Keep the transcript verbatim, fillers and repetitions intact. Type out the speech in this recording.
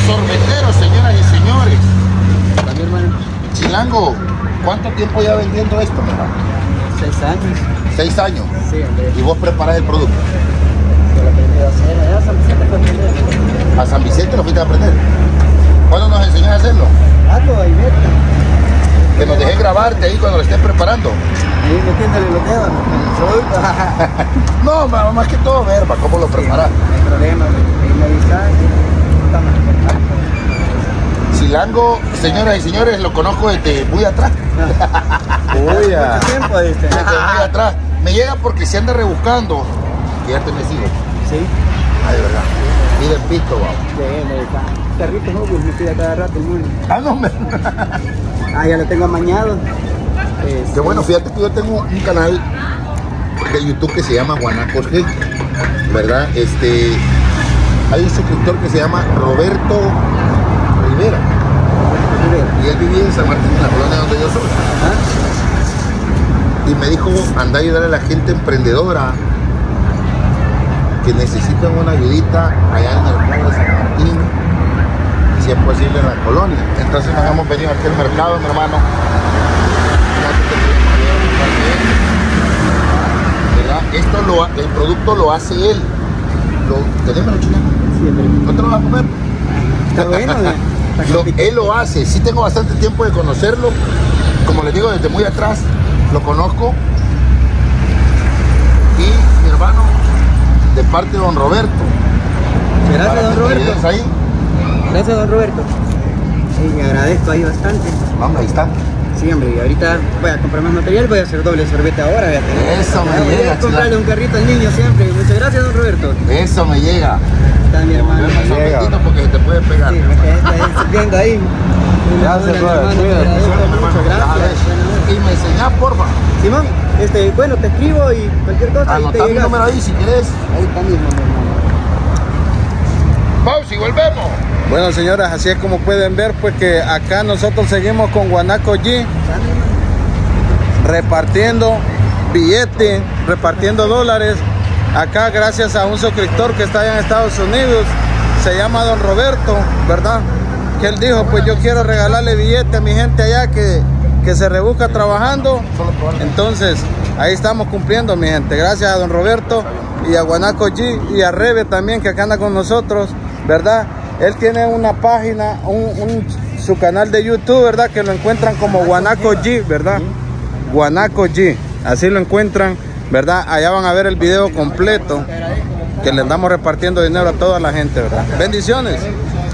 sorbetero, señoras y señores. También, hermano. Chilango, ¿cuánto tiempo ya vendiendo esto, mi hermano? Seis años. Seis años. Sí, hombre. ¿Y vos preparás el producto? Yo lo aprendí a hacer. Allá a San Vicente fue a aprender. ¿A San Vicente lo fuiste a aprender? ¿Cuándo nos enseñás a hacerlo? Ah, ahí vete. Que nos dejes grabarte ahí cuando lo estés preparando. Ahí metiéndole los dedos en el producto. No, ma- más que todo verba, ¿cómo lo preparás? Sí, no hay problema. Ahí me avisás. Está más importante. Chilango, señoras y señores, lo conozco desde muy atrás. Uy, mucho tiempo, ¿viste? Desde muy atrás. Me llega porque se anda rebuscando. Que ya tenés hijos. Sí. Ay, de verdad. Miren pisto, vamos. Sí, me está. Carritos Hobos me pide cada rato el mundo. Ah, no, me... Ah, ya lo tengo amañado. Este, Qué bueno, fíjate que yo tengo un canal de YouTube que se llama Guanacos G, ¿verdad? Este, hay un suscriptor que se llama Roberto Rivera y él vivía en San Martín, en la colonia donde yo soy. ¿Ah? Y me dijo, anda a ayudar a la gente emprendedora que necesitan una ayudita allá en el mercado de San Martín, si es posible en la colonia. Entonces nos hemos venido aquí al mercado, mi hermano. ¿Verdad? Esto lo, el producto lo hace él. Lo, ¿tenemos los chilenos? Sí, pero ¿No te lo vas a comer? está bueno. Está Lo, complicado. él lo hace. Sí tengo bastante tiempo de conocerlo. Como les digo, desde muy atrás lo conozco. Y mi hermano, de parte de don Roberto. Gracias, Para don que te Roberto. ayudes ahí. Gracias, don Roberto. Sí, me agradezco ahí bastante. Vamos, ahí está. Sí, hombre, y ahorita voy a comprar más material, voy a hacer doble sorbete ahora. Voy a tener. Eso me voy llega, a comprarle un carrito al niño siempre. Muchas gracias, don Roberto. Eso me llega. Está mi hermano. Más Sí, sorbetito porque se te puede pegar. me quedé ahí subiendo ahí. Gracias, Hola, brother. mi hermano, te Cuídate. agradezco mucho, Ya gracias. ves. Y me enseñás, porfa. Simón, este, bueno, te escribo y cualquier cosa ahí te Anotá mi llegas. número ahí si quieres. Ahí está mismo, mi hermano. Pausa y volvemos. Bueno, señoras, así es como pueden ver, pues que acá nosotros seguimos con Guanaco G, repartiendo billetes, repartiendo dólares. Acá gracias a un suscriptor que está allá en Estados Unidos, se llama don Roberto, ¿verdad? Que él dijo, pues yo quiero regalarle billetes a mi gente allá que, que se rebusca trabajando. Entonces, ahí estamos cumpliendo, mi gente. Gracias a don Roberto y a Guanaco G y a Rebe también, que acá anda con nosotros, ¿verdad? Él tiene una página, un, un, su canal de YouTube, ¿verdad? Que lo encuentran como Guanaco G, ¿verdad? Guanaco G, así lo encuentran, ¿verdad? Allá van a ver el video completo, que le andamos repartiendo dinero a toda la gente, ¿verdad? Bendiciones.